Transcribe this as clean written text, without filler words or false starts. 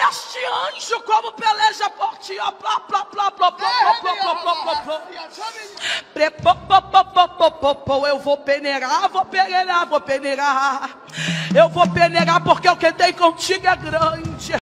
olha este anjo como peleja por ti. Ó, plá, plá, plá, plá, plá, plá, plá, plá, plá, plá, plá. Eu vou peneirar, vou peneirar, vou peneirar. Eu vou peneirar porque o que tem contigo é grande.